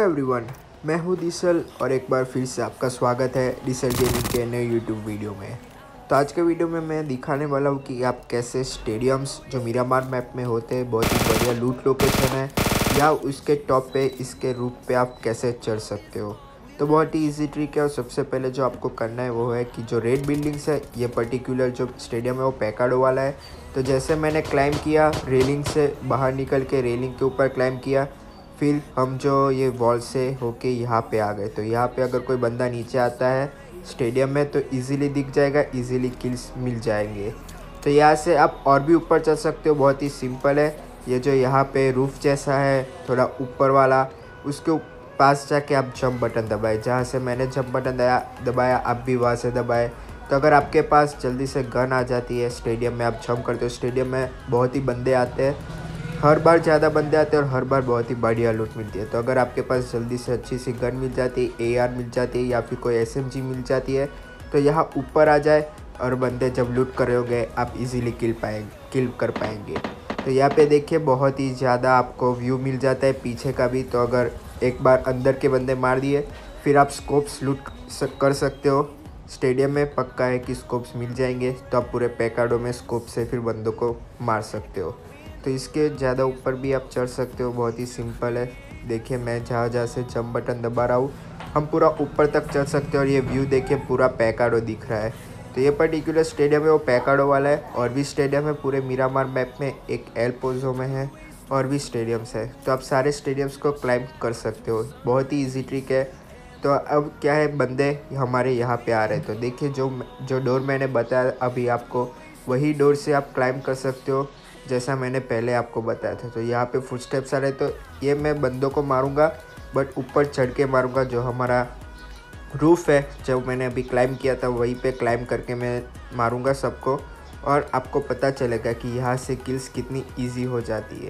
Everyone, मैं हूं डिसल और एक बार फिर से आपका स्वागत है डिसल गेमिंग के नए यूट्यूब वीडियो में। तो आज के वीडियो में मैं दिखाने वाला हूं कि आप कैसे स्टेडियम्स जो मीरामार मैप में होते हैं, बहुत ही बढ़िया लूट लोकेशन है, या उसके टॉप पे इसके रूफ पे आप कैसे चढ़ सकते हो। तो बहुत ही इजी ट्रिक है। और सबसे पहले जो आपको करना है वो है कि जो रेड बिल्डिंग्स है, ये पर्टिकुलर जो स्टेडियम है वो पेकाडो वाला है। तो जैसे मैंने क्लाइंब किया, रेलिंग से बाहर निकल के रेलिंग के ऊपर क्लाइंब किया, फिर हम जो ये वॉल से होके यहाँ पे आ गए। तो यहाँ पे अगर कोई बंदा नीचे आता है स्टेडियम में तो इजीली दिख जाएगा, इजीली किल्स मिल जाएंगे। तो यहाँ से आप और भी ऊपर चढ़ सकते हो, बहुत ही सिंपल है। ये जो यहाँ पे रूफ जैसा है थोड़ा ऊपर वाला, उसके पास जाके आप जंप बटन दबाए। जहाँ से मैंने जंप बटन दबाया आप भी वहाँ से दबाए। तो अगर आपके पास जल्दी से गन आ जाती है, स्टेडियम में आप जंप करते हो, स्टेडियम में बहुत ही बंदे आते हैं, हर बार ज़्यादा बंदे आते हैं और हर बार बहुत ही बढ़िया लूट मिलती है। तो अगर आपके पास जल्दी से अच्छी सी गन मिल जाती है, AR मिल जाती है या फिर कोई SMG मिल जाती है, तो यहाँ ऊपर आ जाए और बंदे जब लूट कर रहे होंगे आप इजीली किल कर पाएंगे। तो यहाँ पे देखिए बहुत ही ज़्यादा आपको व्यू मिल जाता है पीछे का भी। तो अगर एक बार अंदर के बंदे मार दिए फिर आप स्कोप्स लूट कर सकते हो। स्टेडियम में पक्का है कि स्कोप्स मिल जाएंगे, तो आप पूरे पेकाडो में स्कोप से फिर बंदों को मार सकते हो। तो इसके ज़्यादा ऊपर भी आप चढ़ सकते हो, बहुत ही सिंपल है। देखिए मैं जहाँ से जंप बटन दबा रहा हूँ हम पूरा ऊपर तक चढ़ सकते हो। और ये व्यू देखिए पूरा पेकाडो दिख रहा है। तो ये पर्टिकुलर स्टेडियम है वो पेकाडो वाला है। और भी स्टेडियम है पूरे मीरामार मैप में, एक एल पोजो में है, और भी स्टेडियम्स है। तो आप सारे स्टेडियम्स को क्लाइंब कर सकते हो, बहुत ही ईजी ट्रिक है। तो अब क्या है, बंदे हमारे यहाँ पे आ रहे हैं। तो देखिए जो डोर मैंने बताया अभी आपको, वही डोर से आप क्लाइंब कर सकते हो जैसा मैंने पहले आपको बताया था। तो यहाँ पे फुटस्टेप्स आ रहे, तो ये मैं बंदों को मारूंगा बट ऊपर चढ़ के मारूंगा। जो हमारा रूफ़ है जो मैंने अभी क्लाइंब किया था वहीं पे क्लाइंब करके मैं मारूंगा सबको, और आपको पता चलेगा कि यहाँ से किल्स कितनी ईजी हो जाती है।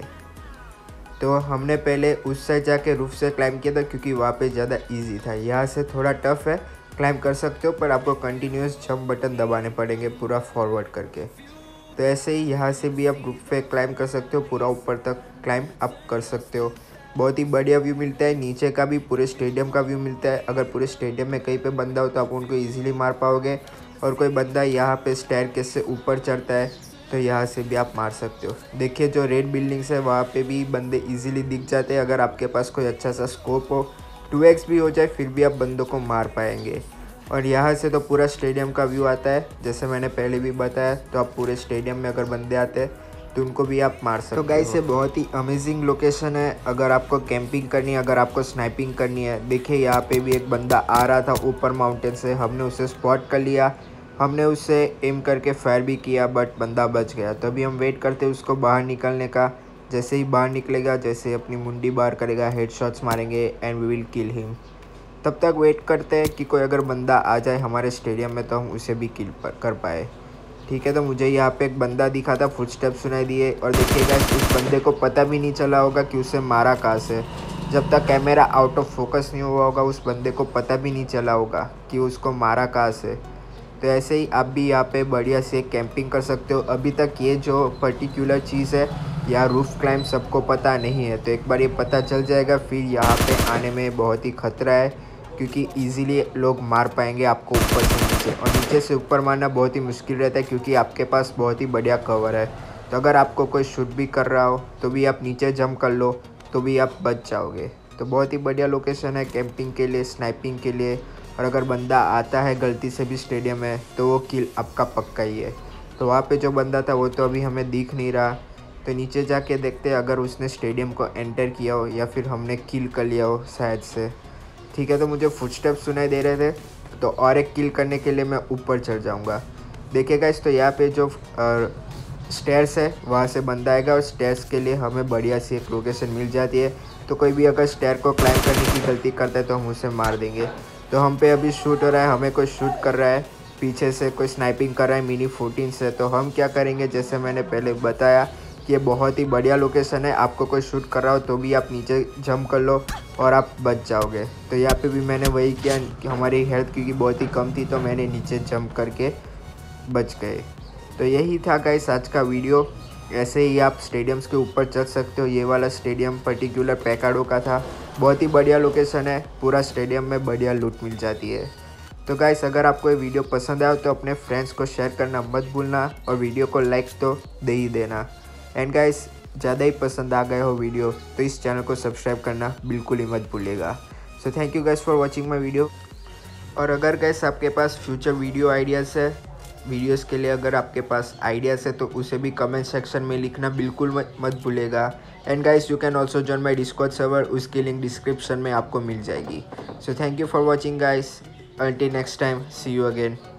तो हमने पहले उस साइड जाके रूफ से क्लाइंब किया था क्योंकि वहाँ पे ज़्यादा ईजी था। यहाँ से थोड़ा टफ है, क्लाइंब कर सकते हो पर आपको कंटिन्यूस जंप बटन दबाने पड़ेंगे पूरा फॉरवर्ड करके। तो ऐसे ही यहाँ से भी आप रूफ पे क्लाइंब कर सकते हो, पूरा ऊपर तक क्लाइंब आप कर सकते हो। बहुत ही बढ़िया व्यू मिलता है, नीचे का भी पूरे स्टेडियम का व्यू मिलता है। अगर पूरे स्टेडियम में कहीं पे बंदा हो तो आप उनको इजीली मार पाओगे। और कोई बंदा यहाँ पे स्टेयरकेस से ऊपर चढ़ता है तो यहाँ से भी आप मार सकते हो। देखिए जो रेड बिल्डिंग्स है वहाँ पे भी बंदे इजीली दिख जाते हैं। अगर आपके पास कोई अच्छा सा स्कोप हो, 2x भी हो जाए, फिर भी आप बंदों को मार पाएंगे। और यहाँ से तो पूरा स्टेडियम का व्यू आता है, जैसे मैंने पहले भी बताया। तो आप पूरे स्टेडियम में अगर बंदे आते हैं तो उनको भी आप मार सकते हो। तो गाइस ये बहुत ही अमेजिंग लोकेशन है अगर आपको कैंपिंग करनी है, अगर आपको स्नाइपिंग करनी है। देखिए यहाँ पे भी एक बंदा आ रहा था ऊपर माउंटेन से, हमने उसे स्पॉट कर लिया, हमने उससे एम करके फायर भी किया बट बंदा बच गया। तो अभी हम वेट करते हैं उसको बाहर निकलने का। जैसे ही बाहर निकलेगा, जैसे अपनी मुंडी बाहर करेगा, हेडशॉट्स मारेंगे and we will kill him. तब तक वेट करते हैं कि कोई अगर बंदा आ जाए हमारे स्टेडियम में तो हम उसे भी किल कर पाए। ठीक है, तो मुझे यहाँ पे एक बंदा दिखा था, फुटस्टेप सुनाई दिए। और देखिएगा उस बंदे को पता भी नहीं चला होगा कि उसे मारा कहाँ से। जब तक कैमरा आउट ऑफ फोकस नहीं हुआ होगा उस बंदे को पता भी नहीं चला होगा कि उसको मारा कहाँ से। तो ऐसे ही आप भी यहाँ पे बढ़िया से कैंपिंग कर सकते हो। अभी तक ये जो पर्टिकुलर चीज़ है या रूफ क्लाइंब सबको पता नहीं है, तो एक बार ये पता चल जाएगा फिर यहाँ पे आने में बहुत ही खतरा है, क्योंकि इजीली लोग मार पाएंगे आपको ऊपर से नीचे। और नीचे से ऊपर मारना बहुत ही मुश्किल रहता है क्योंकि आपके पास बहुत ही बढ़िया कवर है। तो अगर आपको कोई शूट भी कर रहा हो तो भी आप नीचे जंप कर लो तो भी आप बच जाओगे। तो बहुत ही बढ़िया लोकेशन है कैंपिंग के लिए, स्नाइपिंग के लिए। और अगर बंदा आता है गलती से भी स्टेडियम में तो वो किल आपका पक्का ही है। तो वहाँ पे जो बंदा था वो तो अभी हमें दिख नहीं रहा, तो नीचे जाके देखते हैं अगर उसने स्टेडियम को एंटर किया हो या फिर हमने किल कर लिया हो शायद से। ठीक है, तो मुझे फुटस्टेप सुनाई दे रहे थे, तो और एक किल करने के लिए मैं ऊपर चढ़ जाऊँगा। देखिएगा इस तो यहाँ पे जो स्टेयर्स है वहाँ से बंदा आएगा, और स्टेयर्स के लिए हमें बढ़िया सी एक लोकेशन मिल जाती है। तो कोई भी अगर स्टेयर को क्लाइंब करने की गलती करता है तो हम उसे मार देंगे। तो हम पे अभी शूट हो रहा है, हमें कोई शूट कर रहा है पीछे से, कोई स्नाइपिंग कर रहा है मिनी 14 से। तो हम क्या करेंगे, जैसे मैंने पहले बताया कि ये बहुत ही बढ़िया लोकेशन है, आपको कोई शूट कर रहा हो तो भी आप नीचे जंप कर लो और आप बच जाओगे। तो यहाँ पे भी मैंने वही किया कि हमारी हेल्थ क्योंकि बहुत ही कम थी तो मैंने नीचे जंप करके बच गए। तो यही था गाइस आज का वीडियो। ऐसे ही आप स्टेडियम्स के ऊपर चढ़ सकते हो। ये वाला स्टेडियम पर्टिकुलर पेकाडो का था। बहुत ही बढ़िया लोकेशन है, पूरा स्टेडियम में बढ़िया लूट मिल जाती है। तो गाइस, अगर आपको ये वीडियो पसंद आया तो अपने फ्रेंड्स को शेयर करना मत भूलना और वीडियो को लाइक तो दे ही देना। एंड गाइस, ज़्यादा ही पसंद आ गए हो वीडियो तो इस चैनल को सब्सक्राइब करना बिल्कुल ही मत भूलिएगा। So thank you guys for watching my video. और अगर गाइस आपके पास फ्यूचर वीडियोस के लिए अगर आपके पास आइडियाज़ है तो उसे भी कमेंट सेक्शन में लिखना बिल्कुल मत भूलेगा। And guys, you can also join my Discord server, उसकी लिंक डिस्क्रिप्शन में आपको मिल जाएगी। So thank you for watching guys, until next time, see you again।